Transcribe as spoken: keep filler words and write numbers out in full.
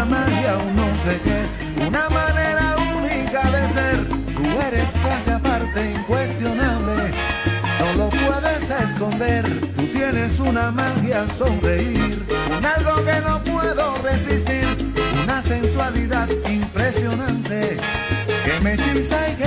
una magia, un no sé qué, una manera única de ser. Tú eres clase aparte, incuestionable, no lo puedes esconder. Tú tienes una magia al sonreír, un algo que no puedo resistir, una sensualidad impresionante que me hechiza y